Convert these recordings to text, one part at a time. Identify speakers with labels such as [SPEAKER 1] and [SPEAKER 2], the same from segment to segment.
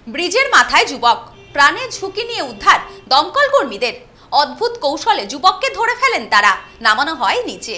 [SPEAKER 1] ব্রিজের মাথায় যুবক, প্রাণের ঝুঁকি নিয়ে উদ্ধার দমকল কর্মীদের। অদ্ভুত কৌশলে যুবককে ধরে ফেলেন তারা, নামানো হয় নিচে।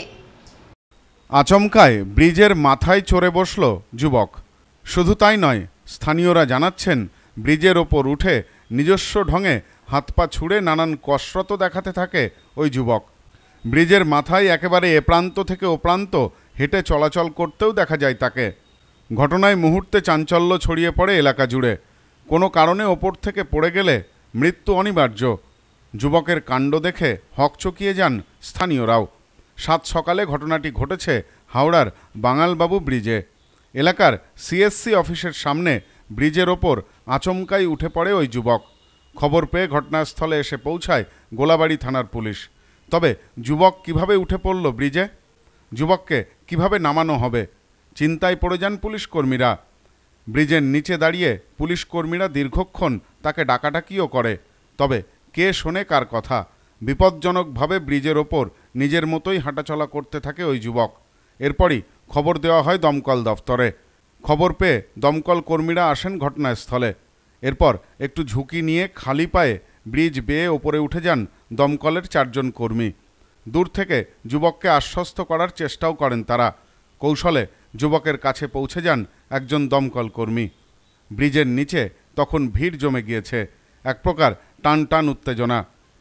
[SPEAKER 2] আচমকায় ব্রিজের মাথায় চড়ে বসল যুবক। শুধু তাই নয়, স্থানীয়রা জানাচ্ছেন ব্রিজের ওপর উঠে নিজস্ব ঢঙে হাত পা ছুঁড়ে নানান কসরত দেখাতে থাকে ওই যুবক। ব্রিজের মাথায় একেবারে এ প্রান্ত থেকে ও প্রান্ত হেঁটে চলাচল করতেও দেখা যায় তাকে। ঘটনায় মুহূর্তে চাঞ্চল্য ছড়িয়ে পড়ে এলাকা জুড়ে। কোনো কারণে ওপর থেকে পড়ে গেলে মৃত্যু অনিবার্য। যুবকের কাণ্ড দেখে হকচকিয়ে যান স্থানীয়রাও। সাত সকালে ঘটনাটি ঘটেছে হাওড়ার বাঙালবাবু ব্রিজে। এলাকার সিএসসি অফিসের সামনে ব্রিজের ওপর আচমকাই উঠে পড়ে ওই যুবক। খবর পেয়ে ঘটনাস্থলে এসে পৌঁছায় গোলাবাড়ি থানার পুলিশ। তবে যুবক কিভাবে উঠে পড়ল ব্রিজে, যুবককে কিভাবে নামানো হবে, চিন্তায় পড়ে যান পুলিশ কর্মীরা। ব্রিজের নিচে দাঁড়িয়ে পুলিশ কর্মীরা দীর্ঘক্ষণ তাকে ডাকাডাকিও করে। তবে কে শোনে কার কথা? বিপজ্জনকভাবে ব্রিজের ওপর নিজের মতোই হাঁটাচলা করতে থাকে ওই যুবক। এরপরই খবর দেওয়া হয় দমকল দফতরে। খবর পেয়ে দমকল কর্মীরা আসেন ঘটনাস্থলে। এরপর একটু ঝুঁকি নিয়ে খালি পায়ে ব্রিজ বেয়ে ওপরে উঠে যান দমকলের 4 জন কর্মী। দূর থেকে যুবককে আশ্বস্ত করার চেষ্টাও করেন তারা। কৌশলে যুবকের কাছে পৌঁছে যান একজন দমকল কর্মী। ব্রিজের নিচে তখন ভিড় জমে গিয়েছে, এক প্রকার টান টান উত্তেজনা।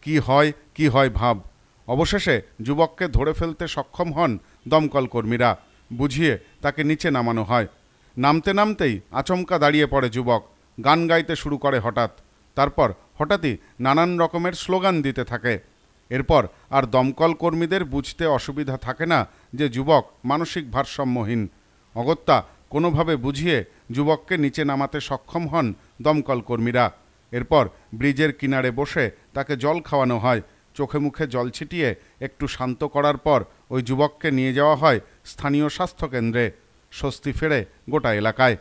[SPEAKER 2] কি হয় ভাব। অবশেষে যুবককে ধরে ফেলতে সক্ষম হন দমকল কর্মীরা। বুঝিয়ে তাকে নিচে নামানো হয়। নামতে নামতেই আচমকা দাঁড়িয়ে পড়ে যুবক। গান গাইতে শুরু করে তারপর হঠাৎই নানান রকমের স্লোগান দিতে থাকে। এরপর আর দমকল কর্মীদের বুঝতে অসুবিধা থাকে না যে যুবক মানসিক ভারসাম্যহীন। অগত্যা কোনোভাবে বুঝিয়ে যুবককে নিচে নামাতে সক্ষম হন দমকল কর্মীরা। এরপর ব্রিজের কিনারে বসে তাকে জল খাওয়ানো হয়। চোখে মুখে জল ছিটিয়ে একটু শান্ত করার পর ওই যুবককে নিয়ে যাওয়া হয় স্থানীয় স্বাস্থ্যকেন্দ্রে। স্বস্তি ফেরে গোটা এলাকায়।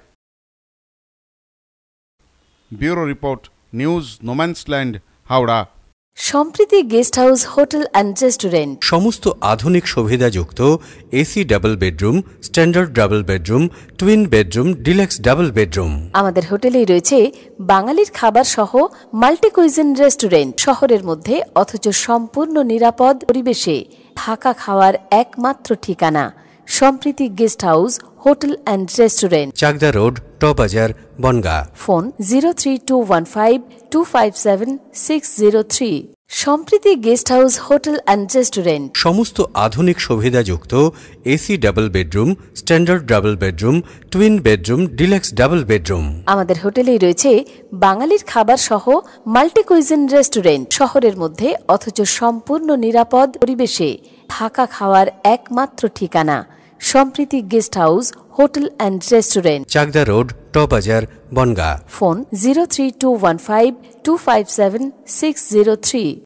[SPEAKER 2] Bureau report, news no man's land, Howrah.
[SPEAKER 3] Sampriti guest house, hotel and restaurant.
[SPEAKER 4] সমস্ত আধুনিক সুবিধাযুক্ত AC double bedroom, standard double bedroom, twin bedroom, deluxe double bedroom.
[SPEAKER 3] আমাদের হোটেলেই রয়েছে বাঙালির খাবার সহ মাল্টি কুইজিন রেস্টুরেন্ট। শহরের মধ্যে অথচ সম্পূর্ণ নিরাপদ পরিবেশে থাকা খাওয়ার একমাত্র ঠিকানা Sampriti guest house, hotel and restaurant,
[SPEAKER 4] Chakdah road, টবাজার, Bangaon.
[SPEAKER 3] Phone 03215257 Sampriti guest house, hotel and restaurant.
[SPEAKER 4] সমস্ত আধুনিক সুবিধাযুক্ত AC double bedroom, standard double bedroom, twin bedroom, deluxe double bedroom.
[SPEAKER 3] আমাদের হোটেলেই রয়েছে বাঙালির খাবার সহ মাল্টি কুইজিন রেস্টুরেন্ট। শহরের মধ্যে অথচ সম্পূর্ণ নিরাপদ পরিবেশে থাকা খাওয়ার একমাত্র ঠিকানা Sampriti guest house, hotel and restaurant,
[SPEAKER 4] Chakdah road, টবাজার, বনগাঁ।
[SPEAKER 3] ফোন 03215257 603।